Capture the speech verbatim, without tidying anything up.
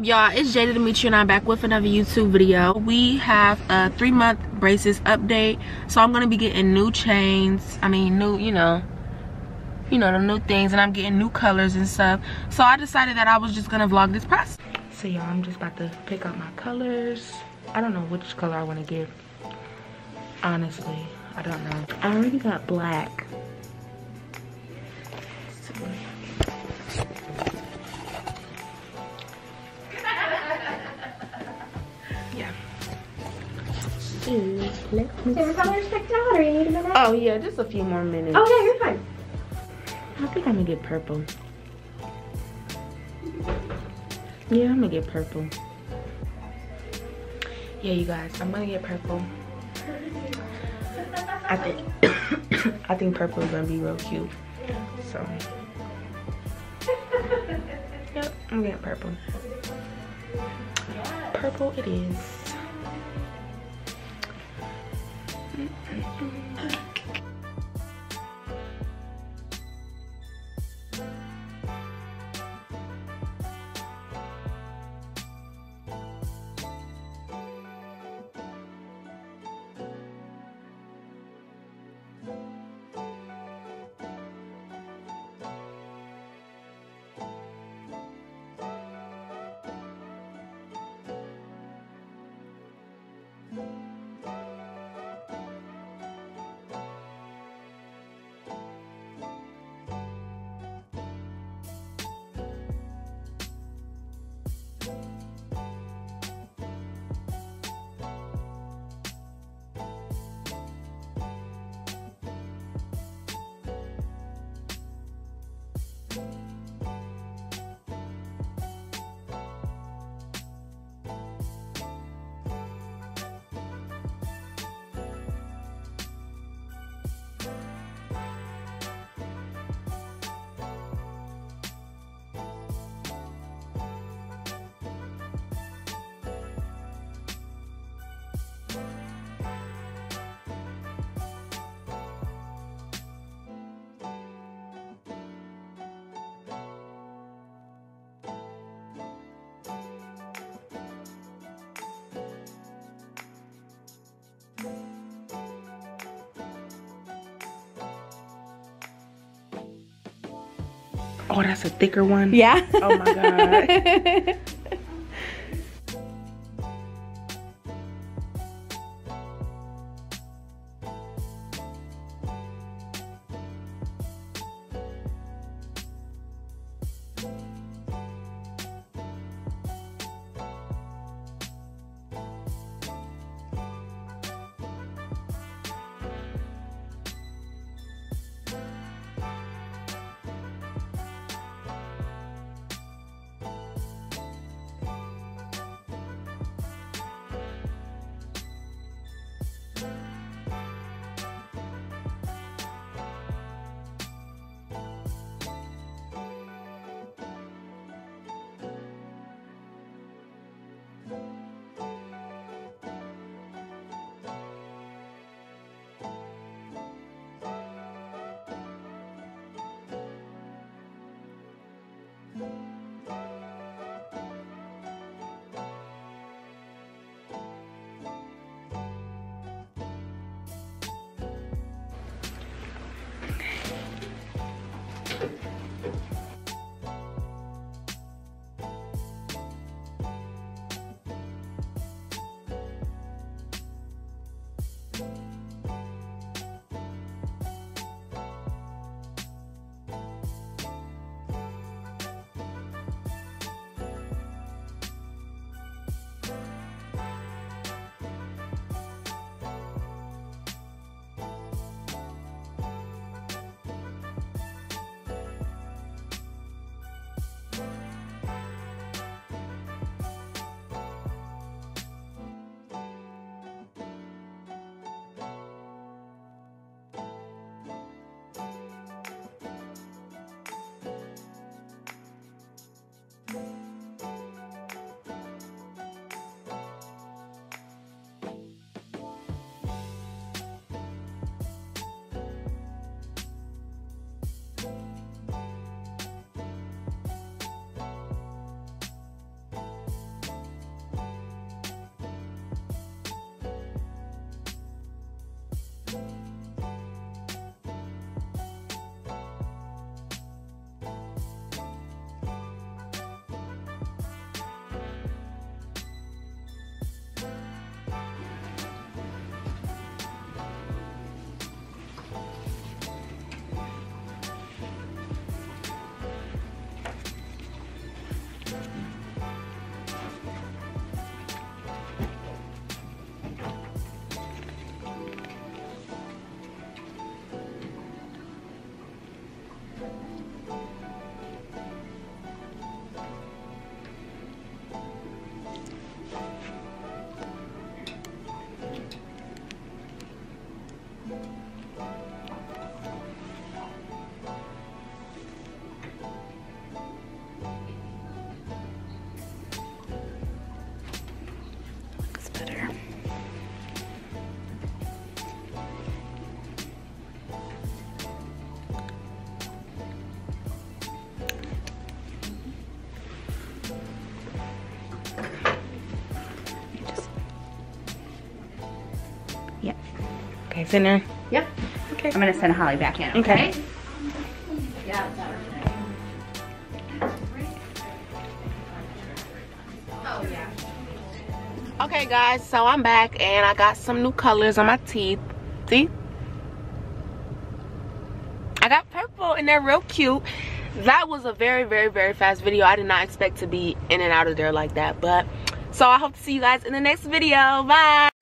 Y'all, it's Jada Demetria and I'm back with another YouTube video. We have a three month braces update, so I'm gonna be getting new chains. I mean new, you know you know the new things, and I'm getting new colors and stuff. So I decided that I was just gonna vlog this process. So y'all, I'm just about to pick out my colors. I don't know which color I want to give, honestly. I don't know. I already got black. So, yeah. Is your colors picked out, or you need a minute? Oh yeah, just a few more minutes. Oh yeah, you're fine. I think I'm gonna get purple. Yeah, I'm gonna get purple. Yeah, you guys, I'm gonna get purple. I think I think purple is gonna be real cute. So yep, I'm getting purple. Purple it is. Oh, that's a thicker one? Yeah. Oh my god. Yep. Okay, it's in there. Yep. Okay. I'm gonna send Holly back in, Okay. okay? Yeah. Oh, yeah. Okay, guys, so I'm back and I got some new colors on my teeth. See? I got purple and they're real cute. That was a very, very, very fast video. I did not expect to be in and out of there like that. But, so I hope to see you guys in the next video. Bye.